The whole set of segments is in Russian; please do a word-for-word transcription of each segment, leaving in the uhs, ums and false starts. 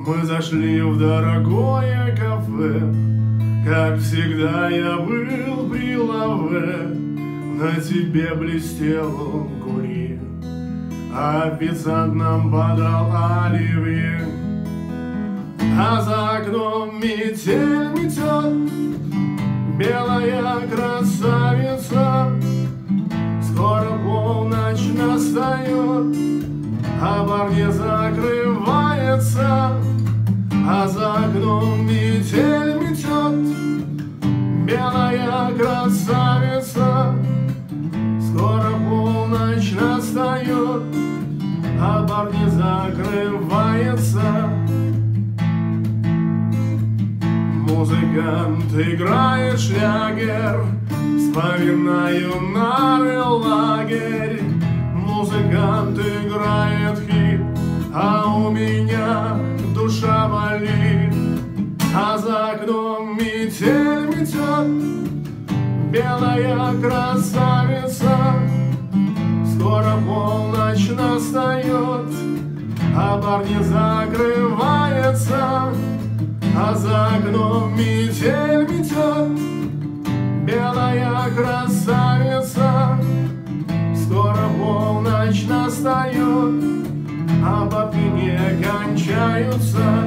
Мы зашли в дорогое кафе, как всегда я был при лаве. На тебе блестел он кури, а официант нам подал оливье. А за окном метель метет, белая красавица. Скоро полночь настает, а бар не закрывается. А за окном метель метет, белая красавица. Скоро полночь настает, а бар не закрывается. Музыкант играет шлягер, вспоминаю нары лагерь. Музыкант играет хит, а у меня душа болит. А за окном метель метет, белая красавица. Скоро полночь настает, а бар не закрывается. А за окном метель метет, белая красавица. Скоро полночь настает, а бабки не кончаются.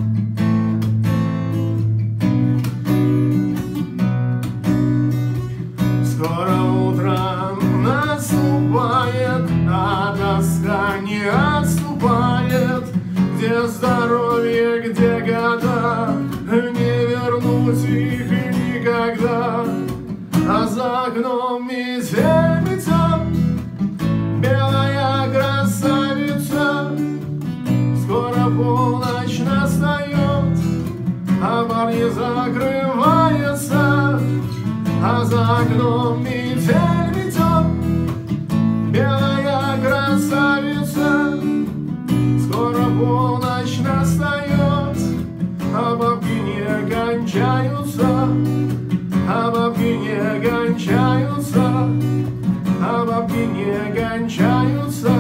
Скоро утро наступает, а тоска не отступает. Где здоровье, где года, не вернуть их никогда. А за окном метель метет, белая красавица. Скоро полночь настает, а бар не закрывается. А за окном метель метет, белая красавица. Скоро полночь настает, а бабки не кончаются. А бабки не кончаются, а бабки не кончаются.